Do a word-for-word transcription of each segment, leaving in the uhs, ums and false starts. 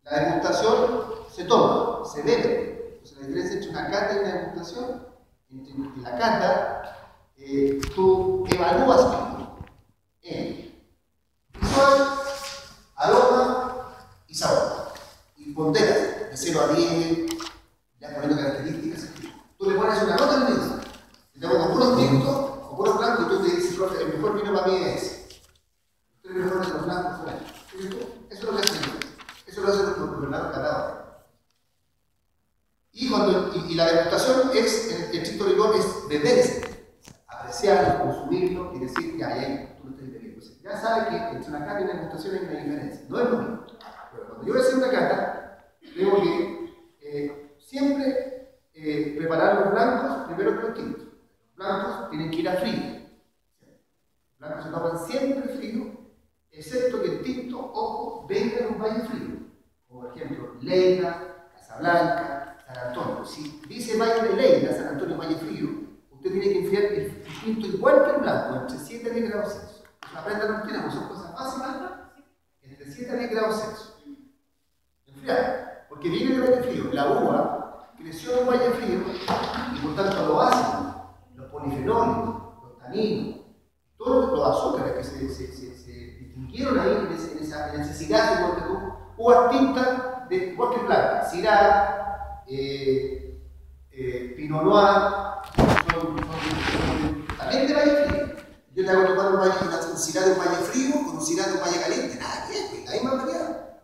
La degustación se toma, se bebe. Entonces la diferencia entre una cata y una degustación, en la cata, eh, tú evalúas vino en visual, aroma y sabor. Y ponderas de cero a diez, ya poniendo características. Tú le pones una nota en el mismo. Si te pongo puros tintos o puros blancos, y tú te dices, profe, el mejor vino para mí es ese. Tres mejores de los blancos son estos. Eso es lo que hace el Eso lo hace el gobernador catador. Y, cuando, y, y la degustación es, en el estricto rigor, es beberse, apreciarlo, consumirlo y decir, ya, ya, tú lo estás bebiendo. Ya sabes que entre una cata y una degustación hay una diferencia. No es lo mismo. Pero cuando yo voy a hacer una cata, tengo que eh, siempre eh, preparar los blancos primero que los tintos. Los blancos tienen que ir a frío. Los blancos se toman siempre frío, excepto que el tinto, ojo, venga en un valle frío. Como por ejemplo, Leida, Casablanca, San Antonio. Si dice Valle de Leida, San Antonio, Valle Frío, usted tiene que enfriar el tinto igual que el blanco, entre siete a diez grados Celsius. Pues aprenda no tenemos, son cosas fáciles, entre siete a diez grados Celsius. Enfriar, porque viene del Valle Frío. La uva creció en un Valle Frío y por tanto los ácidos, los polifenoles, los taninos, todos los azúcares que se, se, se, se distinguieron ahí en, ese, en esa necesidad de tú, uvas tintas de bosque blanca, Syrah, eh, eh, Pinot Noir, son, son, son, también de Valle Frío. Yo te hago tomar un, valle, un Syrah de un Valle Frío con un Syrah de un Valle Caliente, nada que ver, la misma variedad.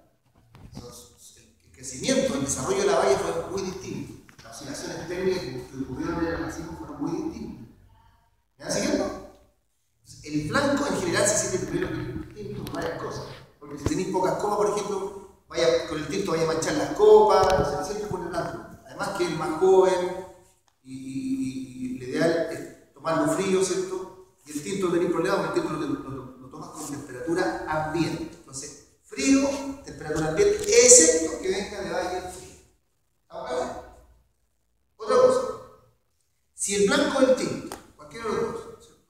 El crecimiento, el desarrollo de la valle fue muy distinto. Las oscilaciones térmicas que ocurrieron en el racimo fueron muy distintas. ¿Me van siguiendo? El blanco en general se siente primero que el tinto con varias cosas. Porque si tenéis pocas copas, por ejemplo, vaya, con el tinto vaya a manchar las copas, entonces siempre pone blanco. Además que es más joven y, y, y lo ideal es tomarlo frío, ¿cierto? Y el tinto no tiene problema, porque el tinto lo, lo, lo, lo tomas con temperatura ambiente. Entonces, frío, temperatura ambiente, excepto que venga de valle frío. ¿Estamos claros? Otra cosa. Si el blanco o el tinto, cualquiera de los dos,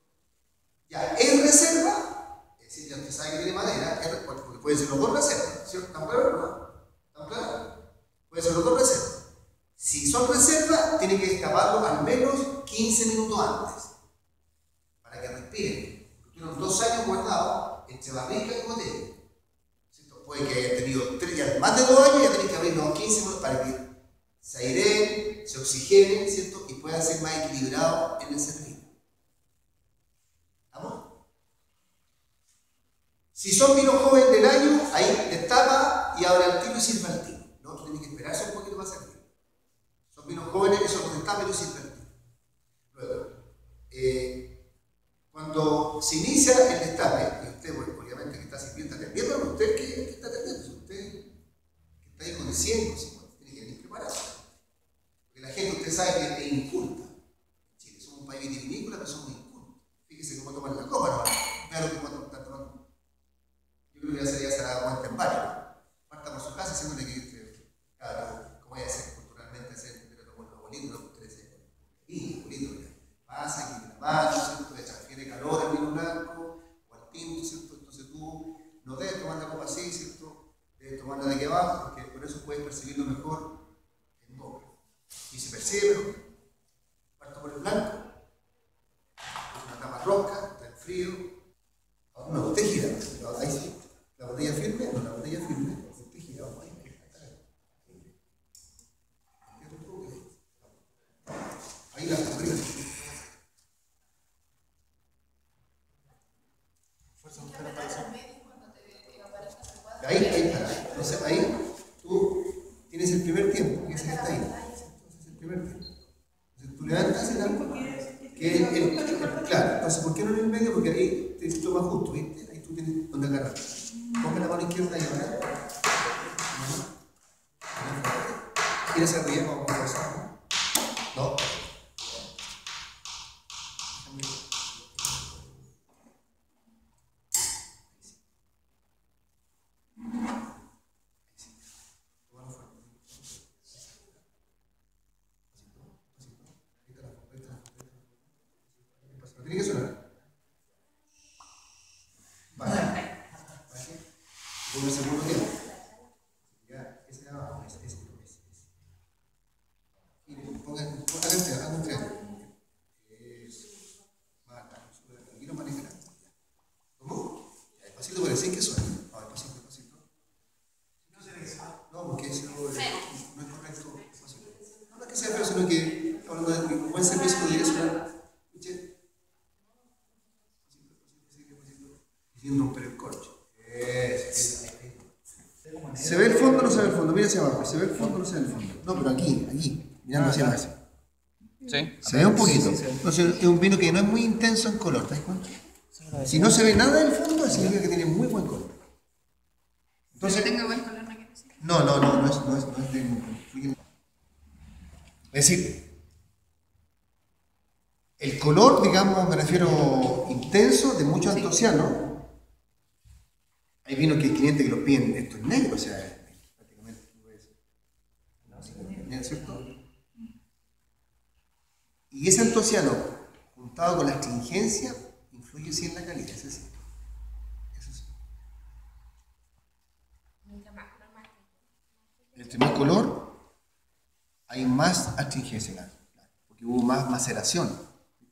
ya en reserva, es decir, ya usted sabe que tiene madera, porque pueden ser los dos reservas, ¿cierto? ¿Están claros? ¿No? ¿Están claros? Pueden ser los dos reservas. Si son reservas, tiene que destaparlo al menos quince minutos antes, para que respiren. Porque tuvieron dos años guardados entre barrica y botella. ¿Cierto? Puede que haya tenido tres, ya más de dos años, ya tenéis que abrirlos quince minutos para que se aireen, se oxigenen, ¿cierto? Y puedan ser más equilibrados en el servicio. ¿Vamos? Si son vinos jóvenes del año, ahí destapa y abre al tiro y sirve al tiro. No, tú tienes que esperarse un poquito más servir. Son vinos jóvenes, eso los destapa y los sirve al tiro. Luego, eh, cuando se inicia el destape, y usted, bueno, obviamente que está sirviendo, está atendiendo, pero usted que, que está atendiendo, si usted que está ahí con el cien, con cincuenta, tiene que venir preparado. Porque la gente, usted sabe que es inculta. En Chile somos un país vitivinícola, pero somos incultos. Fíjese cómo toman la copa, ¿no? Vean lo que cuando están tomando. Yo creo que ya se, ya se ha dado cuenta en varios. Parta por su casa haciéndole que, claro, como vaya a ser culturalmente, hacer, pero como los abuelitos, los ustedes se y abuelitos, pasa, que la mano, ¿cierto? Le transfiere calor al vino blanco o al tinto, ¿cierto? Entonces tú no debes tomar la copa así, ¿cierto? Debes tomarla de aquí abajo, porque por eso puedes percibirlo mejor en boca. Y se percibe mejor. Parto por el blanco. Una tapa roca, está en frío. Ahora no, usted gira. Ahí sí. La botella firme, no, la botella firme. Usted gira, vamos ahí. Ahí la arriba. Fuerza mujer aparece. Ahí, ahí está. Entonces ahí tú tienes el primer tiempo, que es el que está ahí. Entonces el primer tiempo. Entonces tú levantas el alma. Que el, el, el, claro, entonces, ¿por qué no en el medio? Porque ahí te toma justo, ¿viste? Ahí tú tienes donde agarrar. Ponga la mano izquierda ahí, ¿verdad? ¿Quieres arriba? Vamos a pasar, ¿no? No. Tiene que sonar. Vale. Por el segundo tiempo. Ya. ¿Se ve el fondo o no se ve el fondo? Mira hacia abajo. ¿Se ve el fondo o no se ve el fondo? No, pero aquí, aquí, mirando hacia abajo. Sí. Se ve un poquito. Entonces es un vino que no es muy intenso en color, ¿te das cuenta? Si no se ve nada del fondo, significa que tiene muy buen color. Entonces, que tenga buen color, no quiere decir. No, no, no, no es, no es, no es de... Es decir, el color, digamos, me refiero intenso, de mucho antociano. Hay vinos que hay clientes que los piden, esto es negro, o sea, prácticamente no es cierto. Y ese antociano, juntado con la astringencia, influye sí en la calidad, eso sí. Eso sí. Entre más color, hay más astringencia, porque hubo más maceración.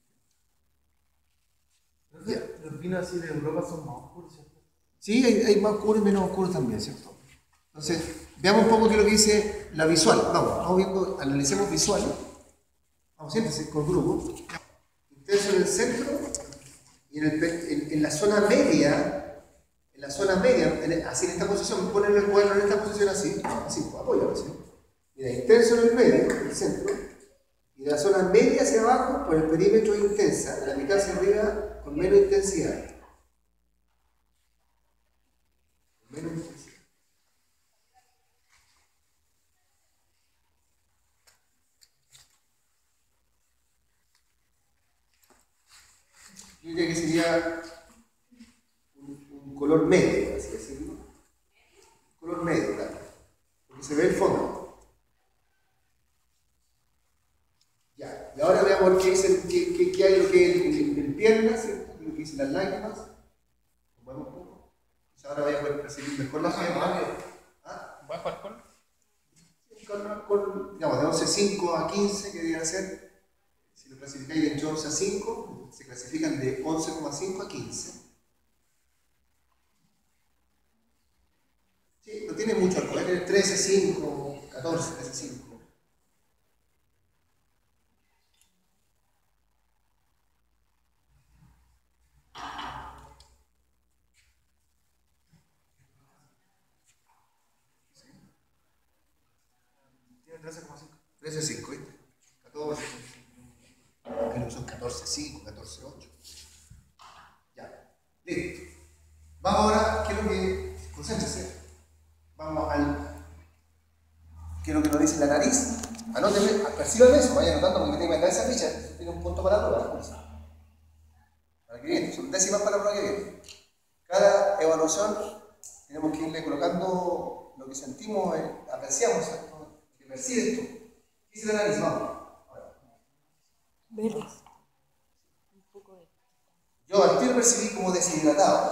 Los vinos así de Europa son más oscuros, ¿cierto? Sí, hay, hay más oscuros y menos oscuros también, ¿cierto? Entonces, veamos un poco qué es lo que dice la visual. Vamos, vamos viendo, analicemos visual. Vamos, siéntese con el grupo. Intenso en el centro y en, el, en, en la zona media, en la zona media, en, así en esta posición, ponen el cuaderno en esta posición así, así, apóyalo así. Mira, intenso en el medio, en el centro, y de la zona media hacia abajo, por el perímetro intensa, de la mitad hacia arriba, con menos intensidad. Con menos intensidad. Yo diría que sería un, un color medio, por así decirlo. Un color medio, claro. Porque se ve el fondo. Ya, y ahora veamos qué, dice, qué, qué, qué hay lo que hay en, en piernas, ¿cierto? Lo que dicen las lágrimas. Vamos un poco. Pues ahora voy a poder percibir mejor la pierna. ¿Ah? ¿Bajo alcohol? Con, con, digamos, de once punto cinco a quince, que debería ser. Si lo clasificáis de entre once a cinco, se clasifican de once coma cinco a quince. Sí, no tiene mucho alcohol, tiene trece punto cinco, catorce, trece punto cinco. Tiene trece coma cinco. trece punto cinco, ¿viste? catorce. Creo que son catorce punto cinco, catorce punto ocho. Ya, listo. Vamos ahora, quiero que concéntrese. Vamos al. Quiero que nos dice la nariz. Anóteme, percíbame eso, vaya anotando porque tiene que mandar esa ficha. Tiene un punto para la prueba. Para que viene, son décimas para la prueba que viene. Cada evaluación tenemos que irle colocando lo que sentimos, eh, apreciamos, ¿cierto? Que percibe esto. ¿Qué dice la nariz? Vamos. Verdes. Un poco de... Yo al tiro percibí como deshidratado.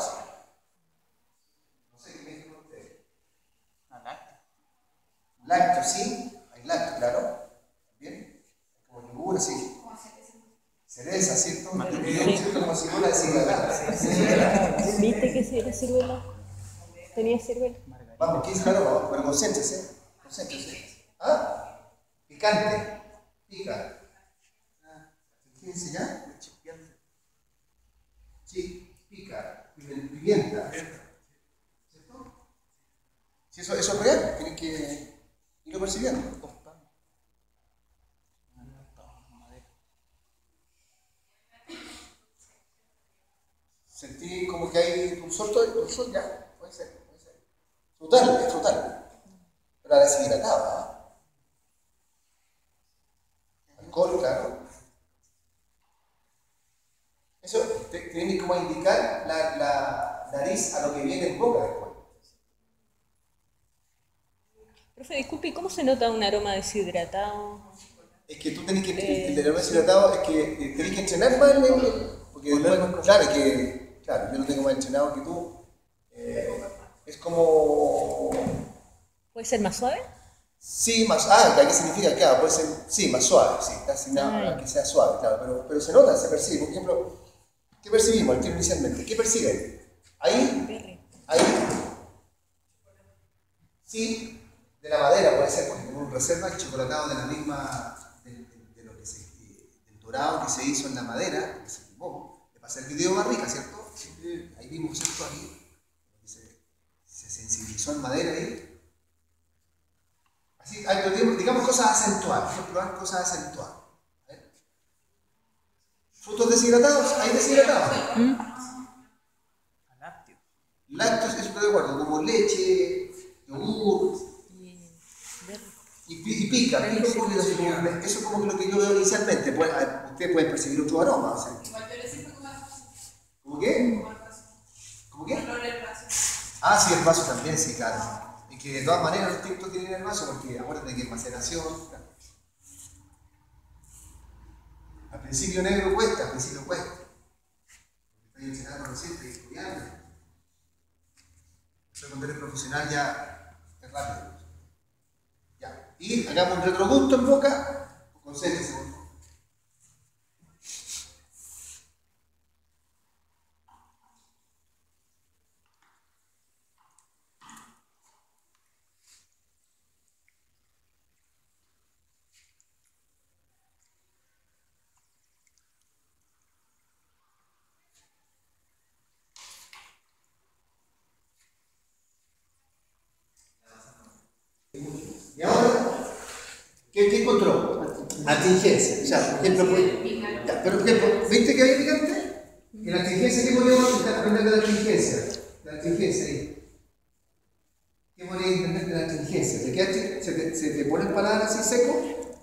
No sé qué me dijeron ustedes. Lácteo. Lácteo, sí. Hay lácteo, claro. Bien. Como yogur, sí. Cereza, ¿cierto? Sí. ¿Cierto? Como si fuera deshidratada. ¿Viste que sí era ciruela? ¿Tenía ciruela? Vamos, ¿qué dice la ropa? Pero concéntrese. Concéntrese. ¿Ah? Picante. Pica. Fíjense ya. Sí, pica. Pimienta. ¿Cierto? Si eso, eso es real, tienen que irlo percibiendo. Sentí como que hay un sol, un sol ya, puede ser, puede ser. Frutal, es frutal. Pero la deshidrataba. ¿eh? Alcohol, claro. Eso te, tiene como a indicar la, la nariz a lo que viene en boca después. Profe, disculpe, ¿cómo se nota un aroma deshidratado? Es que tú tenés que, Eh, el de aroma deshidratado es que eh, tenés que entrenar más en el, porque después, claro, que, claro, yo lo tengo más entrenado que tú. Eh, es como... ¿Puede ser más suave? Sí, más, ah, ¿qué significa? Claro, puede ser, sí, más suave, sí, está asignado a que sea suave, claro, pero, pero se nota, se percibe. Por ejemplo, ¿qué percibimos al tiro inicialmente? ¿Qué perciben? Ahí, ahí, sí, de la madera puede ser, porque tenemos reserva el chocolatado de la misma, de, de, de lo que se, del dorado que se hizo en la madera, que se quemó, le pasa el video más rica, ¿cierto? Ahí vimos esto ahí, se, se sensibilizó en madera ahí. Así, hay, digamos, digamos cosas acentuadas, hay que probar cosas acentuadas. ¿Eh? Frutos deshidratados, hay deshidratados. ¿Mm? Lácteo. Lácteos, eso estoy de acuerdo, como leche, yogur. Y ver- Y, pi- y pica, pica un poquito así como- eso es como que lo que yo veo inicialmente. Pues, ah, ustedes pueden percibir otro aroma. O sea. ¿Cómo qué? ¿Cómo qué? Ah, sí, el vaso también, sí, claro. Y que de todas maneras los tintos tienen el vaso, porque acuérdense que es maceración. Claro. Al principio negro cuesta, al principio cuesta. Estoy enseñando recién, estoy estudiando. Pero cuando eres profesional ya es rápido. Ya. Y hagamos un retrogusto en boca, concéntrese por favor. Y ahora, ¿qué, qué encontró? Astringencia. O sea, por ejemplo, pues, ya, pero por ejemplo, ¿viste que hay picante? En la astringencia, ¿qué podemos aprender de la astringencia? La astringencia ahí. ¿Qué podemos entender de la astringencia? ¿Te queda, se, te, ¿Se te pone el paladar así seco?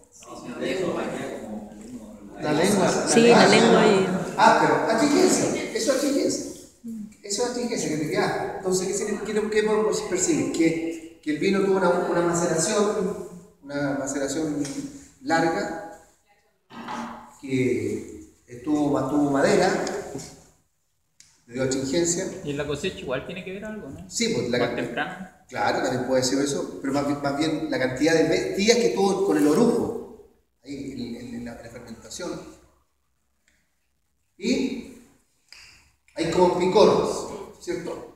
La lengua. Sí, la lengua y... Ah, pero astringencia. Eso es astringencia. Eso es astringencia que te queda. Entonces, ¿qué, significa- qué, qué podemos percibir? Que, que el vino tuvo una, una maceración, una maceración larga, que estuvo, tuvo madera, le dio astringencia. Y en la cosecha igual tiene que ver algo, ¿no? Sí, pues la Más cantidad. temprano. Claro, también puede ser eso, pero más bien, más bien la cantidad de ve- días que tuvo con el orujo, ahí en, en- en la, en la fermentación. Y hay como picor, ¿cierto?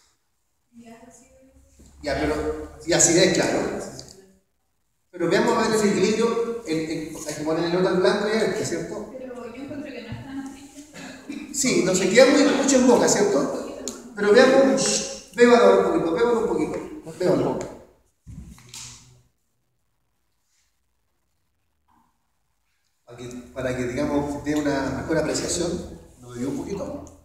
Ya, pero, y acidez, claro. Pero veamos a ver el equilibrio, el, el- hay que ponerle nota en blanco y este, ¿cierto? Pero yo encuentro que no es tan astringente. Sí, no se queda muy, mucho en boca, ¿cierto? Pero veamos, shh, bébalo un poquito, bébalo un poquito, bébalo. Para que, para que digamos, dé una mejor apreciación, lo bebió un poquito.